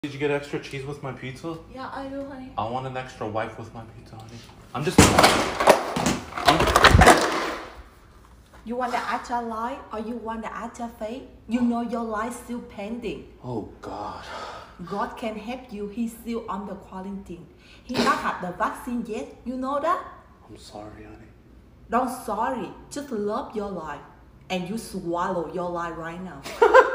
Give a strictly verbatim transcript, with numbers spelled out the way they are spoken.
Did you get extra cheese with my pizza? Yeah, I do, honey. I want an extra wife with my pizza, honey. I'm just... You want the extra light or you want the extra faith? You know your life still pending. Oh, God. God can help you. He's still on the quarantine. He not have the vaccine yet. You know that? I'm sorry, honey. Don't sorry. Just love your life. And you swallow your life right now.